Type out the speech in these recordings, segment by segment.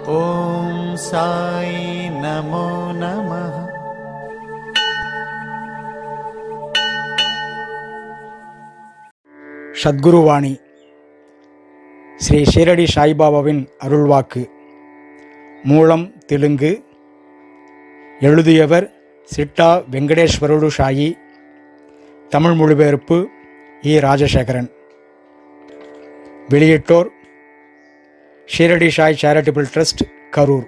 ஓம் சாய் நமோ நமः. சத்குருவாணி ஸ்ரீ ஷீரடி சாய்பாபாவின் அருள்வாக்கு. மூலம் தெலுங்கு. எழுதியவர் சிட்டா வெங்கடேஸ்வரடு சாயி. தமிழ் மொழிபெயர்ப்பு இ. ராஜசேகரன். வெளியிட்டோர் ஷீரடி சாய் சேரிட்டபிள் ட்ரஸ்ட், கரூர்.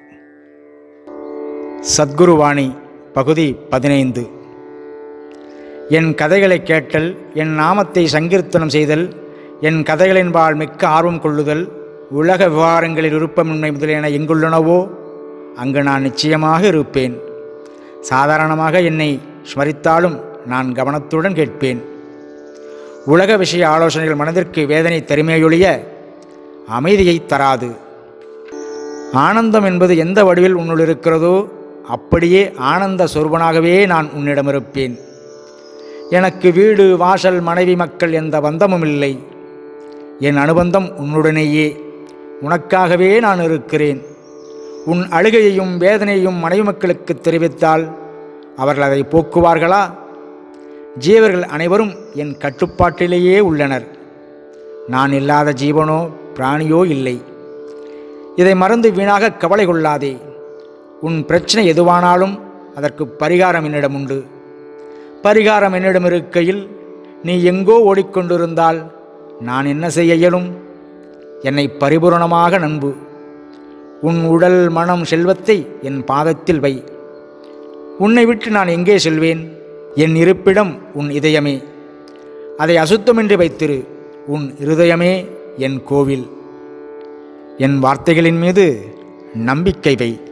சத்குருவாணி பகுதி 15. என் கதைகளை கேட்டல், என் நாமத்தை சங்கீர்த்தனம் செய்தல், என் கதைகளின்பால் மிக்க ஆர்வம் கொள்ளுதல், உலக விவகாரங்களில் விருப்பமின்மை முதலியன எங்குள்ளனவோ அங்கு நான் நிச்சயமாக இருப்பேன். சாதாரணமாக என்னை ஸ்மரித்தாலும் நான் கவனத்துடன் கேட்பேன். உலக விஷய ஆலோசனைகள் மனதிற்கு வேதனை தருமையொழிய அமைதியை தராது. ஆனந்தம் என்பது எந்த வடிவில் உன்னுள் இருக்கிறதோ அப்படியே ஆனந்த சொரூபனாகவே நான் உன்னிடம் இருப்பேன். எனக்கு வீடு, வாசல், மனைவி, மக்கள் எந்த பந்தமும் இல்லை. என் அனுபந்தம் உன்னுடனேயே. உனக்காகவே நான் இருக்கிறேன். உன் அழுகையையும் வேதனையையும் மனைவி மக்களுக்கு தெரிவித்தால் அவர்கள் அதை போக்குவார்களா? ஜீவர்கள் அனைவரும் என் கட்டுப்பாட்டிலேயே உள்ளனர். நான் இல்லாத ஜீவனோ பிராணியோ இல்லை. இதை மறந்து வீணாக கவலை கொள்ளாதே. உன் பிரச்சனை எதுவானாலும் அதற்கு பரிகாரம் என்னிடம் உண்டு. பரிகாரம் என்னிடம் இருக்கையில் நீ எங்கோ ஓடிக்கொண்டிருந்தால் நான் என்ன செய்ய இயலும்? என்னை பரிபூரணமாக நம்பு. உன் உடல், மனம், செல்வத்தை என் பாதத்தில் வை. உன்னை விட்டு நான் எங்கே செல்வேன்? என் இருப்பிடம் உன் இதயமே. அதை அசுத்தமின்றி வைத்திரு. உன் இருதயமே என் கோவில். என் வார்த்தைகளின் மீது நம்பிக்கை வை.